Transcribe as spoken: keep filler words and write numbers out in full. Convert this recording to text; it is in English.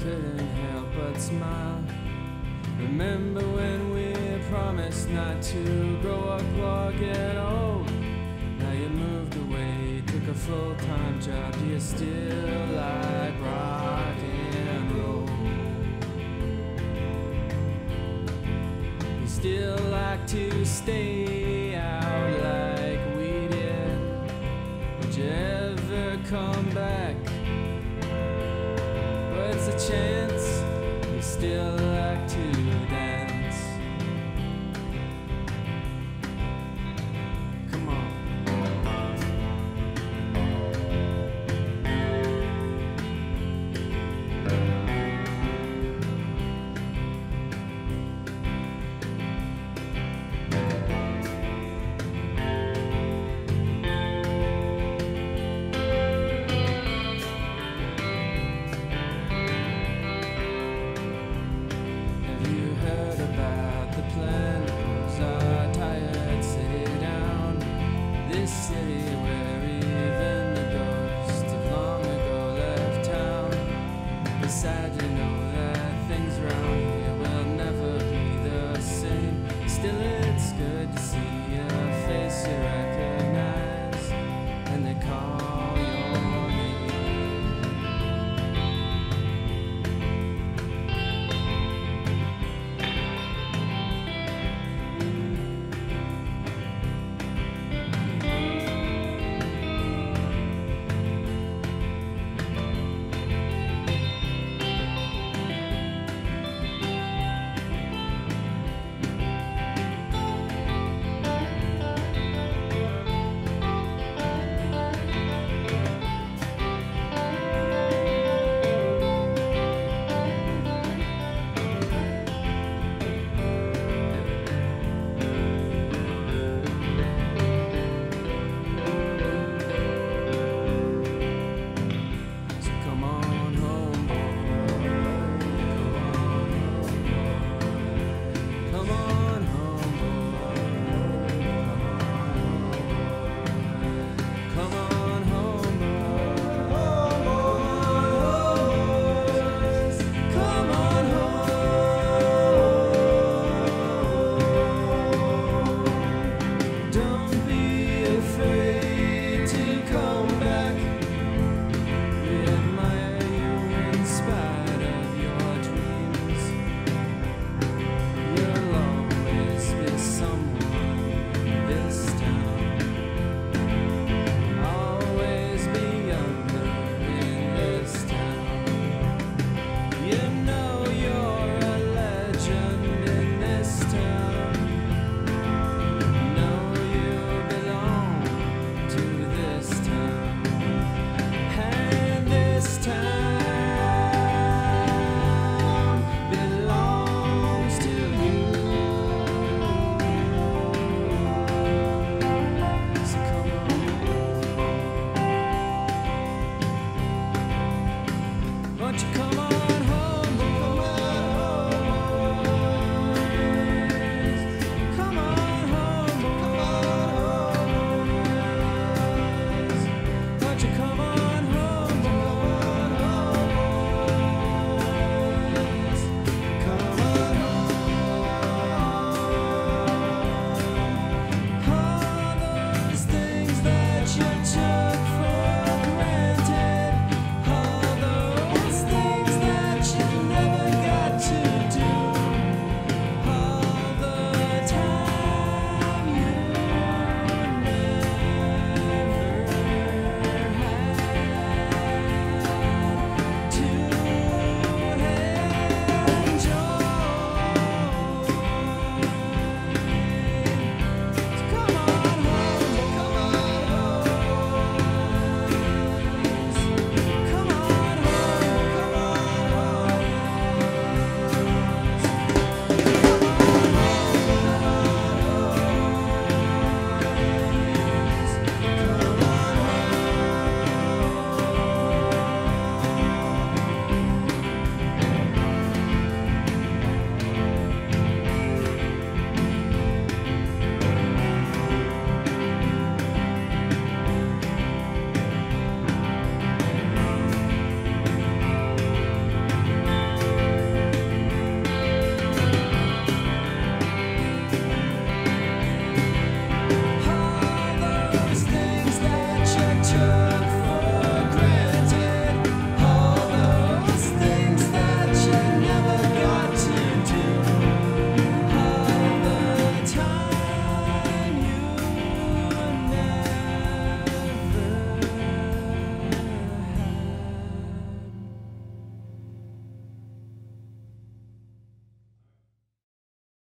couldn't help but smile. Remember when we promised not to grow up or get old? Now you moved away, took a full-time job. Do you still like rock and roll? You still like to stay out like we did? Would you ever come back? What's the chance you still like to dance? Come on. City where even the ghost of long ago left town. It's sad to know that things around here will never be the same. Still it's good to see a face you recognize, and they call your Won't you come